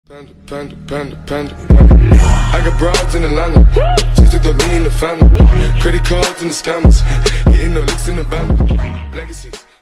Panda. I got broads in Atlanta, just to throw me in the family. Credit cards and the scammers, getting no licks in the band. Legacies.